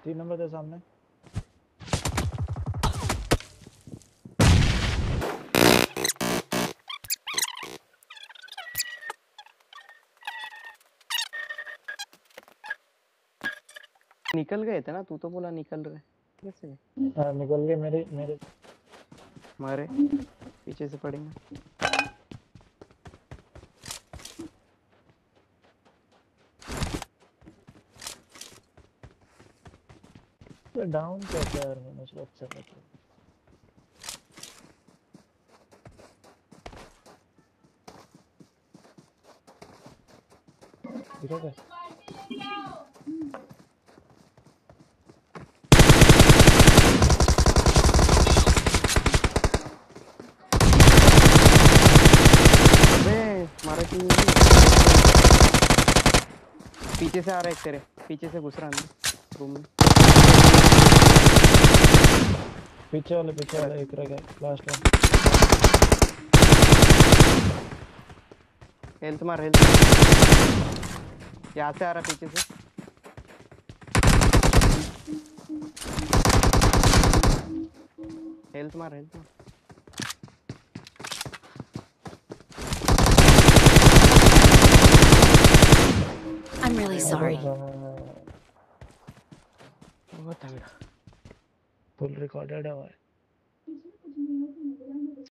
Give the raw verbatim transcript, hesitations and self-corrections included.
तीन नंबर के सामने। निकल गए थे ना, तू तो बोला निकल रहे कैसे? हाँ निकल गए मेरे मेरे। मारे पीछे से पड़ेंगे। तो डाउन कैसे यार मैंने उसको अच्छा करता। दिखा क्या? अबे मारा कि पीछे से आ रहा है, एक तेरे पीछे से घुस रहा अंदर रूम में। पीछे वाले पीछे वाले एक रह गया लास्ट वन। हेल्थ मार, हेल्थ मार। यहाँ से आ रहा पीछे से। हेल्थ मार, हेल्थ मार। I'm really sorry. बहुत तगड़ा। फुल रिकॉर्डेड है भाई।